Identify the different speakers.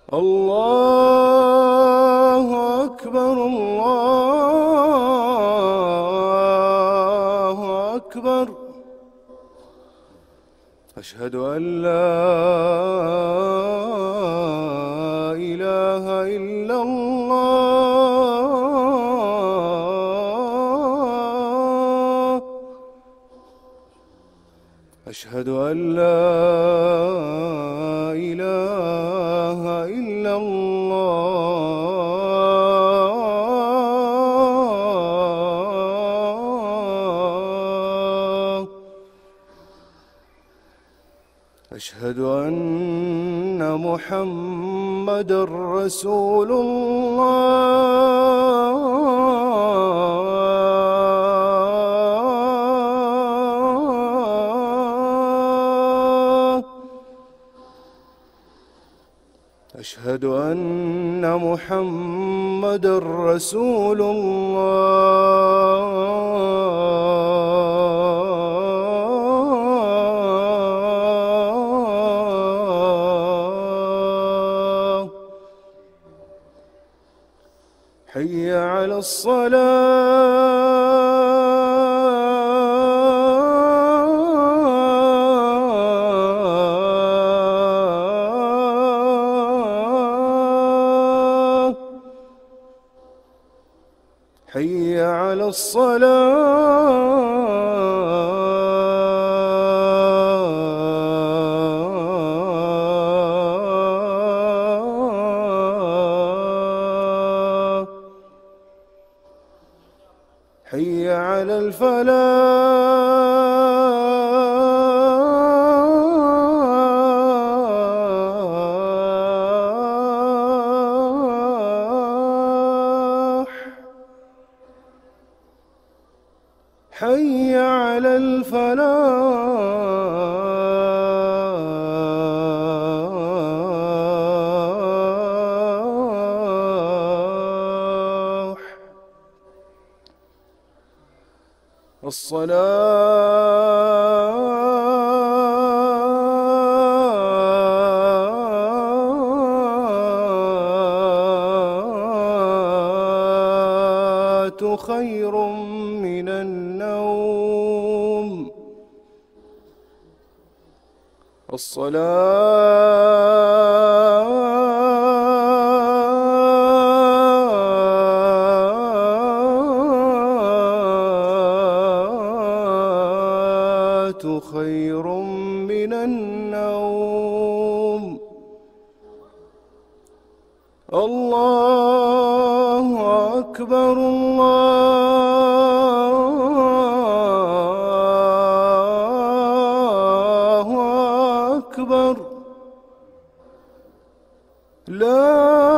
Speaker 1: الله أكبر الله أكبر. أشهد أن لا إله إلا الله. أشهد أن لا إله إلا الله. أشهد أن محمدًا رسول الله. أشهد أن محمدًا رسول الله. حي على الصلاة. حي على الصلاة. حي على الفلاح. حي على الفلاح. الصلاة خير من النوم. الصلاة خير من النوم. الله أكبر الله أكبر. لا